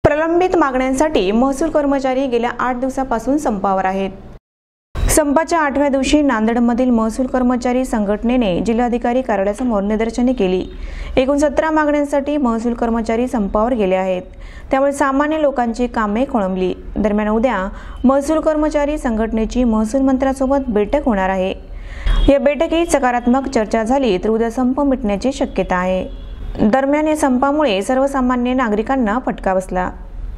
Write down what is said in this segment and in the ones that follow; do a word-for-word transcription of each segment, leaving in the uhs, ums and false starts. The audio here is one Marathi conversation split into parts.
प्रलंबित मागण्यांसाठी महसूल कर्मचारी गेल्या आठ दिवसापासून संपावर आहेत। संपाच्या आठव्या दिवशी नांदेडमधील महसूल कर्मचारी संघटनेने जिल्हाधिकारी कार्यालयासमोर निदर्शने केली। एकूण सतरा मागण्यांसाठी महसूल कर्मचारी संपावर गेले आहेत, त्यामुळे सामान्य लोकांची कामे खोळंबली। दरम्यान उद्या महसूल कर्मचारी संघटनेची महसूल मंत्र्यांसोबत बैठक होणार आहे। या बैठकीत सकारात्मक चर्चा झाली तर उद्या संप मिटण्याची शक्यता आहे। दरम्यान या संपामुळे सर्वसामान्य नागरिकांना फटका बसला।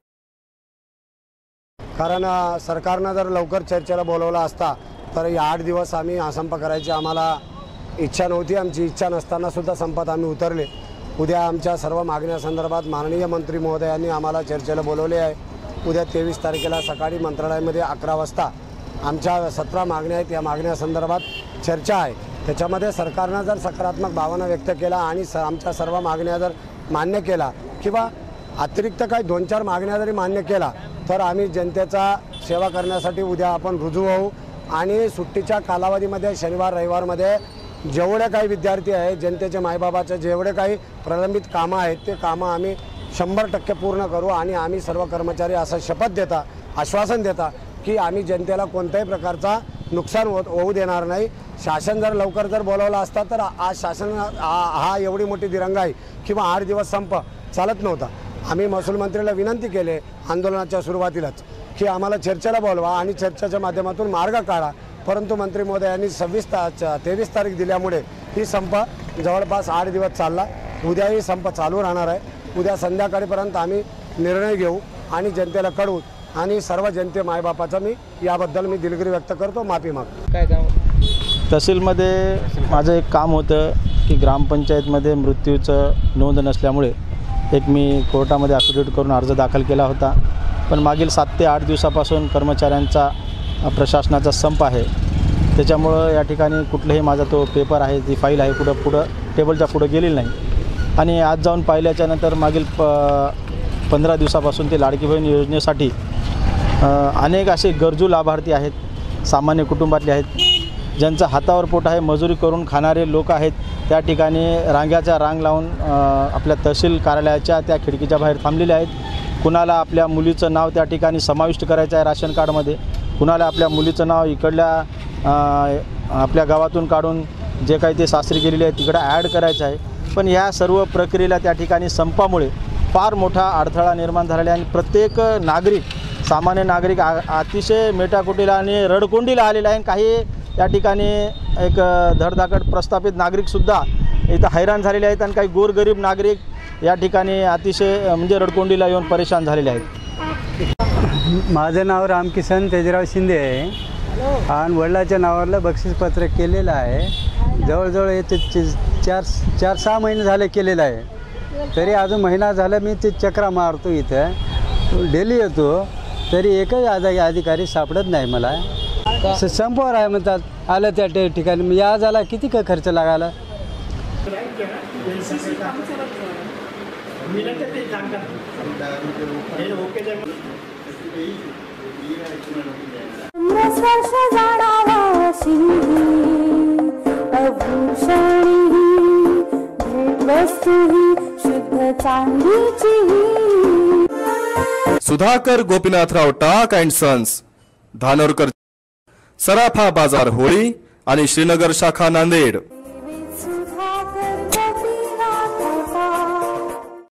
कारण सरकारने जर लवकर चर्चेला बोलवला असता तर या आठ दिवस आम्ही हा संप करायची आम्हाला इच्छा नव्हती। आमची इच्छा नसताना सुद्धा संपात आम्ही उतरले। उद्या आमच्या सर्व मागण्यासंदर्भात माननीय मंत्री महोदयांनी आम्हाला चर्चेला बोलवले आहे। उद्या तेवीस तारखेला सकाळी मंत्रालयामध्ये अकरा वाजता आमच्या सतरा मागण्या आहेत, या मागण्यासंदर्भात चर्चा आहे। त्याच्यामध्ये सरकारने जर सकारात्मक भावना व्यक्त केला आणि स आमच्या सर्व मागण्या जर मान्य केला किंवा अतिरिक्त काही दोन चार मागण्या जरी मान्य केला तर आम्ही जनतेचा सेवा करण्यासाठी उद्या आपण रुजू होऊ। आणि सुट्टीच्या कालावधीमध्ये शनिवार रविवारमध्ये जेवढे काही विद्यार्थी आहेत, जनतेचे मायबाबाचे जेवढे काही प्रलंबित कामं आहेत ते कामं आम्ही शंभर टक्के पूर्ण करू। आणि आम्ही सर्व कर्मचारी असं शपथ देता आश्वासन देता की आम्ही जनतेला कोणत्याही प्रकारचा नुकसान होऊ देणार नाही। शासन जर लवकर जर बोलवला असता तर आज शासन हा एवढी मोठी दिरंगाई किंवा आठ दिवस संप चालत नव्हता। आम्ही महसूल मंत्र्याला विनंती केले आंदोलनाच्या सुरुवातीलाच की आम्हाला चर्चेला बोलवा आणि चर्चेच्या माध्यमातून मार्ग काढा, परंतु मंत्री महोदयांनी सव्वीस ता तेवीस तारीख दिल्यामुळे ही संप जवळपास आठ दिवस चालला। उद्याही संप चालू राहणार आहे। उद्या संध्याकाळपर्यंत आम्ही निर्णय घेऊ आणि जनतेला कळवू आणि सर्व जनते मायबापाचा मी याबद्दल मी दिलगिरी व्यक्त करतो, माफी मागतो। काय काम तहसीलमध्ये माझं एक काम होतं की ग्रामपंचायतमध्ये मृत्यूचं नोंद नसल्यामुळे एक मी कोर्टामध्ये ॲफिडेविट करून अर्ज दाखल केला होता। पण मागील सात ते आठ दिवसापासून कर्मचाऱ्यांचा प्रशासनाचा संप आहे, त्याच्यामुळं या ठिकाणी कुठलंही माझा तो पेपर आहे, ती फाईल आहे कुठं पुढं टेबलच्या पुढं गेलेली नाही। आणि आज जाऊन पाहिल्याच्यानंतर मागील प पंधरा दिवसापासून ते लाडकी बहीण योजनेसाठी अनेक असे गरजू लाभार्थी आहेत, सामान्य कुटुंबातले आहेत, ज्यांचं हातावर पोट आहे, मजुरी करून खाणारे लोक आहेत। त्या ठिकाणी रांग्याच्या रांग लावून आपल्या तहसील कार्यालयाच्या त्या खिडकीच्या बाहेर थांबलेले आहेत। कुणाला आपल्या मुलीचं नाव त्या ठिकाणी समाविष्ट करायचं आहे राशन कार्डमध्ये, कुणाला आपल्या मुलीचं नाव इकडल्या आपल्या गावातून काढून जे काही ते सासरी गेलेले आहे तिकडं ॲड करायचं आहे। पण ह्या सर्व प्रक्रियेला त्या ठिकाणी संपामुळे फार मोठा अडथळा निर्माण झालेला आहे आणि प्रत्येक नागरिक सामान्य नागरिक अतिशय मेटाकुटीला आणि रडकुंडीला आलेला आहे। काही या ठिकाणी एक धडधाकट प्रस्थापित नागरिकसुद्धा इथं हैराण झालेले आहेत आणि काही गोरगरीब नागरिक या ठिकाणी अतिशय म्हणजे रडकुंडीला येऊन परेशान झालेले आहेत। माझं नाव रामकिसन तेजराव शिंदे आहे आणि वडिलाच्या नावावरलं बक्षीसपत्र केलेलं आहे। जवळजवळ हे ते चार चार सहा महिने झाले केलेलं आहे, तरी अजून महिना झाला मी ते चक्रा मारतो, इथं डेली येतो, तरी एकही आधी अधिकारी सापडत नाही मला। संपावर आहे म्हणतात, आलं त्या ठिकाणी मी आज आला किती का खर्च लागायला। सुधाकर गोपीनाथराव टाक अँड सन्स, धानोरकर, सराफा बाजार होळी आणि श्रीनगर शाखा नांदेड।